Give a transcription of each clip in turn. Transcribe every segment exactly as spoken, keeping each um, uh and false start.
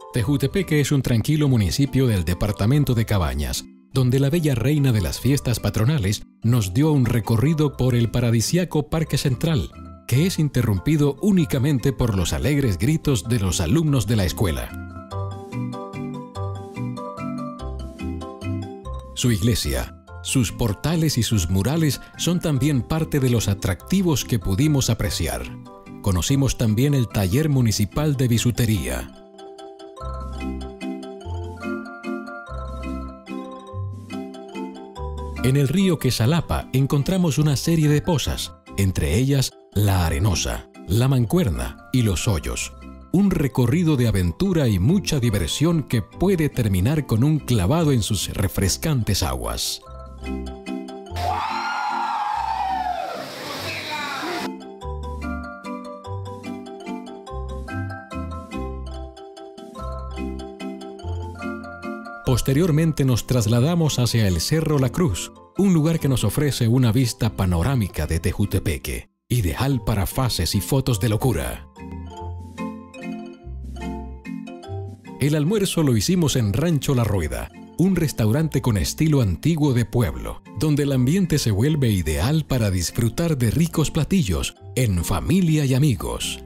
Tejutepeque es un tranquilo municipio del departamento de Cabañas, donde la bella reina de las fiestas patronales nos dio un recorrido por el paradisíaco Parque Central, que es interrumpido únicamente por los alegres gritos de los alumnos de la escuela. Su iglesia, sus portales y sus murales son también parte de los atractivos que pudimos apreciar. Conocimos también el taller municipal de bisutería. En el río Quesalapa encontramos una serie de pozas, entre ellas La Arenosa, La Mancuerna y Los Hoyos. Un recorrido de aventura y mucha diversión que puede terminar con un clavado en sus refrescantes aguas. Posteriormente nos trasladamos hacia el Cerro La Cruz, un lugar que nos ofrece una vista panorámica de Tejutepeque, ideal para fases y fotos de locura. El almuerzo lo hicimos en Rancho La Rueda, un restaurante con estilo antiguo de pueblo, donde el ambiente se vuelve ideal para disfrutar de ricos platillos en familia y amigos.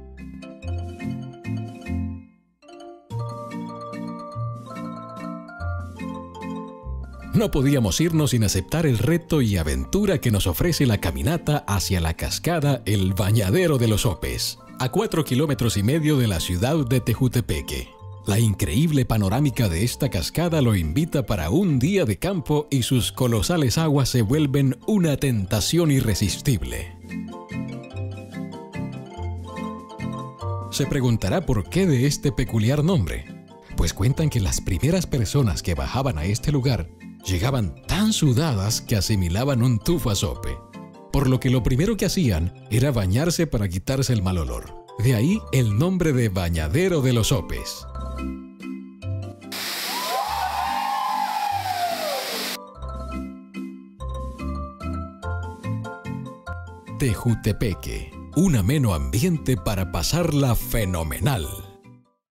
No podíamos irnos sin aceptar el reto y aventura que nos ofrece la caminata hacia la cascada El Bañadero de los Opes, a cuatro kilómetros y medio de la ciudad de Tejutepeque. La increíble panorámica de esta cascada lo invita para un día de campo y sus colosales aguas se vuelven una tentación irresistible. Se preguntará por qué de este peculiar nombre. Pues cuentan que las primeras personas que bajaban a este lugar llegaban tan sudadas que asimilaban un tufo a sope, por lo que lo primero que hacían era bañarse para quitarse el mal olor. De ahí el nombre de Bañadero de los Opes. Tejutepeque, un ameno ambiente para pasarla fenomenal.